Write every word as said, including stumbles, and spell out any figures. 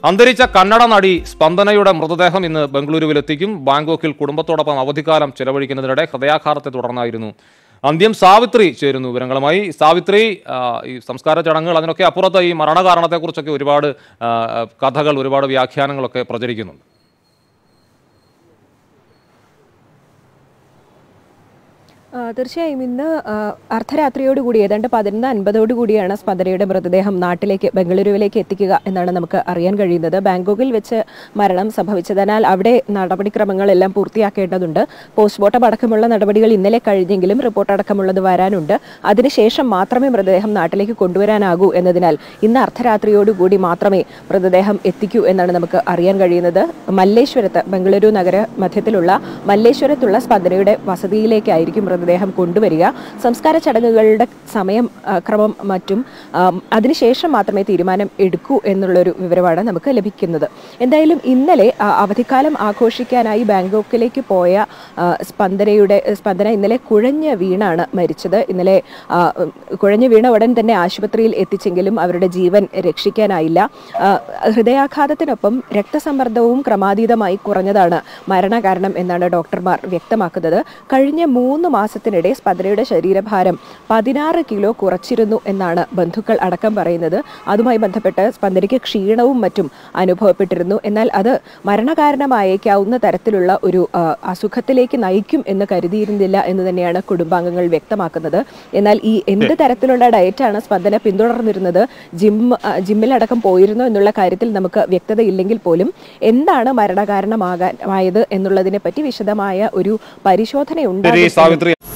അന്തരിച്ച കന്നഡ നടി സ്പന്ദനയുടെ മൃതദേഹം ഇന്ന് ബംഗളൂരുവിലെത്തിക്കും. ബാങ്കോക്കിൽ കുടുംബത്തോടൊപ്പം അവധിക്കാലം ചെലവഴിക്കുന്നതിനിടെ ഹൃദയാഘാതത്തെ തുടർന്നായിരുന്നു അന്ത്യം. സാവിത്രി ചേരുന്നു വിവരങ്ങളുമായി. സാവിത്രി, ഈ സംസ്കാര ചടങ്ങുകൾ അതിനൊക്കെ അപ്പുറത്ത് ഈ മരണകാരണത്തെക്കുറിച്ചൊക്കെ ഒരുപാട് കഥകൾ, ഒരുപാട് വ്യാഖ്യാനങ്ങളൊക്കെ പ്രചരിക്കുന്നുണ്ട്. തീർച്ചയായും ഇന്ന് അർദ്ധരാത്രിയോടുകൂടി ഏതാണ്ട് പതിനൊന്ന് അൻപതോടുകൂടിയാണ് സ്പന്ദനയുടെ മൃതദേഹം നാട്ടിലേക്ക് ബംഗളൂരുവിലേക്ക് എത്തിക്കുക എന്നാണ് നമുക്ക് അറിയാൻ കഴിയുന്നത്. ബാങ്കോക്കിൽ വെച്ച് മരണം സംഭവിച്ചതിനാൽ അവിടെ നടപടിക്രമങ്ങളെല്ലാം പൂർത്തിയാക്കേണ്ടതുണ്ട്. പോസ്റ്റ്മോർട്ടം അടക്കമുള്ള നടപടികൾ ഇന്നലെ കഴിഞ്ഞെങ്കിലും റിപ്പോർട്ട് അടക്കമുള്ളത് വരാനുണ്ട്. അതിനുശേഷം മാത്രമേ മൃതദേഹം നാട്ടിലേക്ക് കൊണ്ടുവരാനാകൂ എന്നതിനാൽ ഇന്ന് അർദ്ധരാത്രിയോടുകൂടി മാത്രമേ മൃതദേഹം എത്തിക്കൂ എന്നാണ് നമുക്ക് അറിയാൻ കഴിയുന്നത്. മല്ലേശ്വരത്ത്, ബംഗളൂരു നഗര മധ്യത്തിലുള്ള മല്ലേശ്വരത്തുള്ള സ്പന്ദനയുടെ വസതിയിലേക്കായിരിക്കും മൃതദേഹം കൊണ്ടുവരിക. സംസ്കാര ചടങ്ങുകളുടെ സമയം ക്രമം മറ്റും അതിനുശേഷം മാത്രമേ തീരുമാനം എടുക്കൂ എന്നുള്ളൊരു വിവരമാണ് നമുക്ക് ലഭിക്കുന്നത്. എന്തായാലും ഇന്നലെ അവധിക്കാലം ആഘോഷിക്കാനായി ബാങ്കോക്കിലേക്ക് പോയ സ്പന്ദനയുടെ സ്പന്ദന ഇന്നലെ കുഴഞ്ഞ് വീണാണ് മരിച്ചത്. ഇന്നലെ കുഴഞ്ഞു വീണ ഉടൻ തന്നെ ആശുപത്രിയിൽ എത്തിച്ചെങ്കിലും അവരുടെ ജീവൻ രക്ഷിക്കാനായില്ല. ഹൃദയാഘാതത്തിനൊപ്പം രക്തസമ്മർദ്ദവും ക്രമാതീതമായി കുറഞ്ഞതാണ് മരണകാരണം എന്നാണ് ഡോക്ടർമാർ വ്യക്തമാക്കുന്നത്. കഴിഞ്ഞ മൂന്ന് മാസത്തിനിടെ സ്പന്ദനയുടെ ശരീരഭാരം പതിനാറ് കിലോ കുറച്ചിരുന്നു എന്നാണ് ബന്ധുക്കൾ അടക്കം പറയുന്നത്. അതുമായി ബന്ധപ്പെട്ട് സ്പന്ദനയ്ക്ക് ക്ഷീണവും മറ്റും അനുഭവപ്പെട്ടിരുന്നു. എന്നാൽ അത് മരണകാരണമായേക്കാവുന്ന തരത്തിലുള്ള ഒരു അസുഖത്തിലേക്ക് നയിക്കും എന്ന് കരുതിയിരുന്നില്ല എന്ന് തന്നെയാണ് കുടുംബാംഗങ്ങൾ വ്യക്തമാക്കുന്നത്. എന്നാൽ ഈ എന്ത് തരത്തിലുള്ള ഡയറ്റാണ് സ്പന്ദന പിന്തുടർന്നിരുന്നത്, ജിം ജിമ്മിലടക്കം പോയിരുന്നു എന്നുള്ള കാര്യത്തിൽ നമുക്ക് വ്യക്തതയില്ലെങ്കിൽ പോലും എന്താണ് മരണകാരണമാകാൻ ആയത് എന്നുള്ളതിനെ പറ്റി വിശദമായ ഒരു പരിശോധന ഉണ്ടാകും.